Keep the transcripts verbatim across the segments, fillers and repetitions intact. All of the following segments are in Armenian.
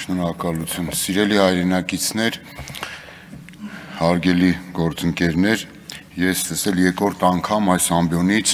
Շնորհակալություն, սիրելի հայրենակիցներ, հարգելի գործընկերներ, ես տեսել երկրորդ անգամ այս ամբիոնից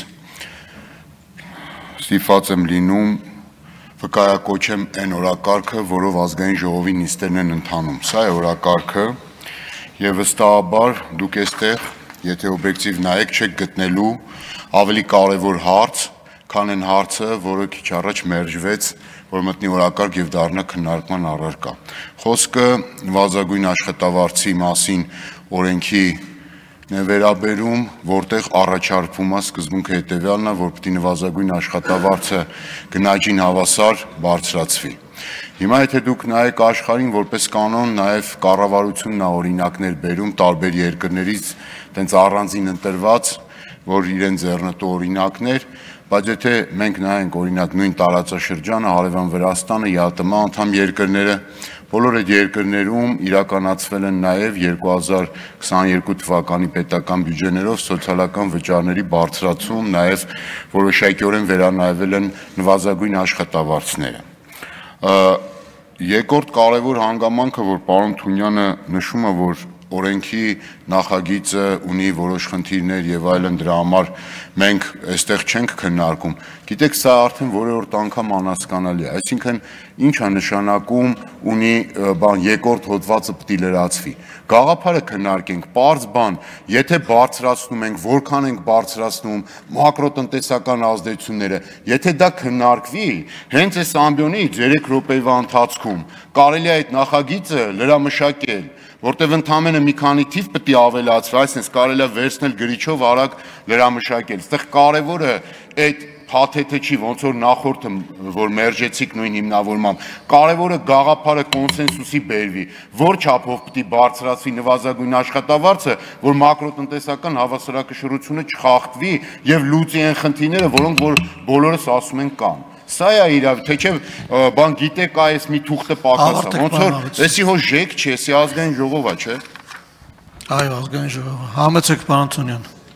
ստիպված եմ լինում վկայակոչեմ այն օրակարգը, որով ազգային ժողովի նիստերն են ընթանում։ Սա է օրակարգը եւ վստահաբար դուք այստեղ, եթե օբյեկտիվ նայեք, չեք գտնելու ավելի կարևոր հարց, քան այն հարցը, որը քիչ առաջ մերժվեց, որ մտնի օրակարգ եւ դառնա քննարկման առարկա։ Խոսքը նվազագույն աշխատավարձի մասին օրենքի վերաբերում, որտեղ առաջարկվում է սկզբունքը հետեւյալն է, որ պետք է նվազագույն աշխատավարձը գնաճին հավասար բարձրացվի։ Հիմա եթե դուք նայեք աշխարհին որպես կանոն, նաև կառավարությունն է օրինակներ բերում տարբեր երկրներից, տենց առանձին ընտրված, որ իրեն ձեռնտու օրինակներ, բայց եթե մենք նայենք օրինակ նույն տարածաշրջանը, Հարևան Վրաստանը, ԵԱՏՄ անդամ երկրները, բոլոր այդ երկրներում իրականացվել են նաև երկու հազար քսաներկու թվականի պետական բյուջեներով սոցիալական վճարների բարձրացում, նաև որոշակիորեն վերանայվել են նվազագույն աշխատավարձները։ Երկրորդ կարևոր հանգամանքը, որ պարոն Թունյանը նշում է, որ օրենքի նախագիծը ունի որոշ խնդիրներ եւ այլն, դրա համար մենք այստեղ չենք քննարկում։ Գիտեք, սա արդեն որերորդ անգամ անհասկանալի է, այսինքն ինչ է նշանակում ունի բան երկրորդ հոդվածը պետք է լրացվի։ Գաղափարը քննարկենք, պարզ բան, եթե բարձրացնում ենք, որքան ենք բարձրացնում մակրոտնտեսական ազդեցությունները, եթե դա քննարկվի, հենց այս ամբիոնից երեք րոպեվա ընթացքում կարելի է այդ նախագիծը լրամշակել, որտեղ ընդամենը մի քանի թիվ պետք է ավելացվի, այսինքն կարելի է վերցնել գրիչով արագ լրամշակել։ Այստեղ կարևորը այդ փաթեթը չի, ոնց որ նախորդը, որ մերժեցիք նույն հիմնավորմամբ, կարևորը գաղափարը կոնսենսուսի բերվի, որ չափով պետք է բարձրացվի նվազագույն աշխատավարձը, որ մակրոտնտեսական հավասարակշռությունը չխախտվի եւ լուծի այն խնդիրները, որոնք որ բոլորս ասում են կան։ Սա է իրավ, թե չէ բան գիտեք, այս մի թուղթը պակաս է, ոնց որ էսի հո ժեք չի, էսի ազգային ժողով է, չէ։ Այո, ազգային ժողովը։ Համեցեք, պարոն Թունյան։